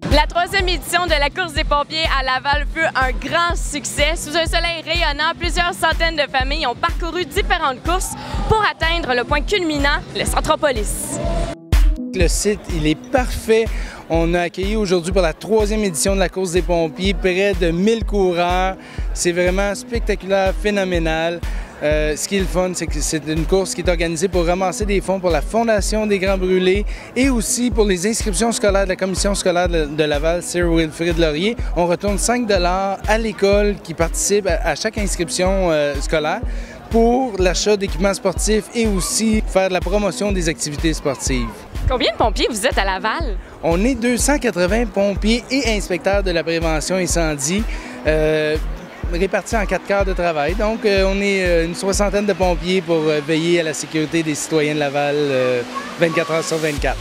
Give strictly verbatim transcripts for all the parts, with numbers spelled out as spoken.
La troisième édition de la course des pompiers à Laval fut un grand succès. Sous un soleil rayonnant, plusieurs centaines de familles ont parcouru différentes courses pour atteindre le point culminant, le Centropolis. Le site, il est parfait. On a accueilli aujourd'hui pour la troisième édition de la course des pompiers près de mille coureurs. C'est vraiment spectaculaire, phénoménal. Euh, ce qui est le fun, c'est que c'est une course qui est organisée pour ramasser des fonds pour la Fondation des Grands Brûlés et aussi pour les inscriptions scolaires de la commission scolaire de Laval, Sir Wilfrid Laurier. On retourne cinq dollars à l'école qui participe à chaque inscription euh, scolaire pour l'achat d'équipements sportifs et aussi faire de la promotion des activités sportives. Combien de pompiers vous êtes à Laval? On est deux cent quatre-vingts pompiers et inspecteurs de la prévention incendie. Euh, répartis en quatre quarts de travail. Donc, euh, on est euh, une soixantaine de pompiers pour euh, veiller à la sécurité des citoyens de Laval euh, vingt-quatre heures sur vingt-quatre.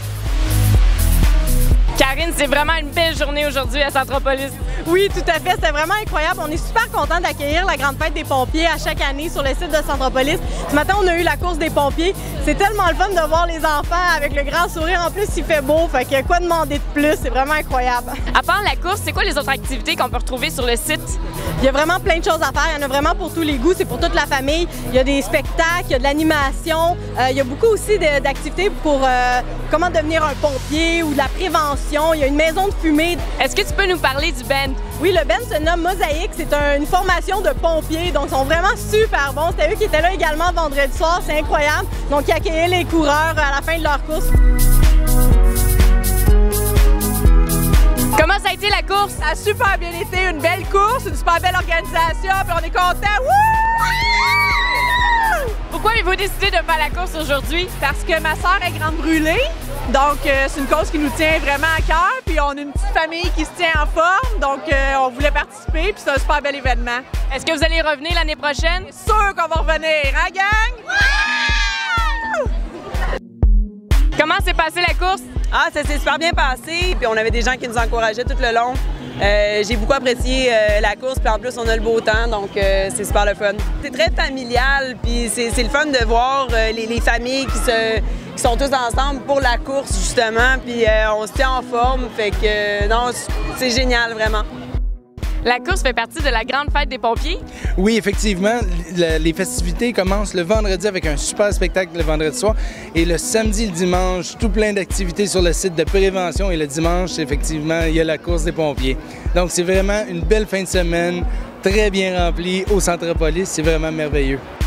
Karine, c'est vraiment une belle journée aujourd'hui à Centropolis. Oui, tout à fait. C'était vraiment incroyable. On est super contents d'accueillir la grande fête des pompiers à chaque année sur le site de Centropolis. Ce matin, on a eu la course des pompiers. C'est tellement le fun de voir les enfants avec le grand sourire. En plus, il fait beau. Fait que quoi demander de plus? C'est vraiment incroyable. À part la course, c'est quoi les autres activités qu'on peut retrouver sur le site? Il y a vraiment plein de choses à faire. Il y en a vraiment pour tous les goûts. C'est pour toute la famille. Il y a des spectacles, il y a de l'animation. Euh, il y a beaucoup aussi d'activités pour euh, comment devenir un pompier ou de la prévention. Il y a une maison de fumée. Est-ce que tu peux nous parler du band? Oui, le band se nomme Mosaïque. C'est un, une formation de pompiers. Donc, ils sont vraiment super bons. C'était eux qui étaient là également vendredi soir. C'est incroyable. Donc, ils accueillaient les coureurs à la fin de leur course. Comment ça a été la course? Ça a super bien été, une belle course, une super belle organisation, puis on est contents. Pourquoi avez-vous décidé de faire la course aujourd'hui? Parce que ma soeur est grande brûlée, donc euh, c'est une cause qui nous tient vraiment à cœur, puis on a une petite famille qui se tient en forme, donc euh, on voulait participer, puis c'est un super bel événement. Est-ce que vous allez revenir l'année prochaine? C'est sûr qu'on va revenir, hein gang? Comment s'est passée la course? Ah, ça s'est super bien passé, puis on avait des gens qui nous encourageaient tout le long. Euh, j'ai beaucoup apprécié euh, la course, puis en plus on a le beau temps, donc euh, c'est super le fun. C'est très familial, puis c'est le fun de voir euh, les, les familles qui, se, qui sont tous ensemble pour la course justement, puis euh, on se tient en forme, fait que euh, non, c'est génial vraiment. La course fait partie de la grande fête des pompiers? Oui, effectivement. Les festivités commencent le vendredi avec un super spectacle le vendredi soir. Et le samedi et le dimanche, tout plein d'activités sur le site de prévention. Et le dimanche, effectivement, il y a la course des pompiers. Donc, c'est vraiment une belle fin de semaine, très bien remplie au Centropolis. C'est vraiment merveilleux.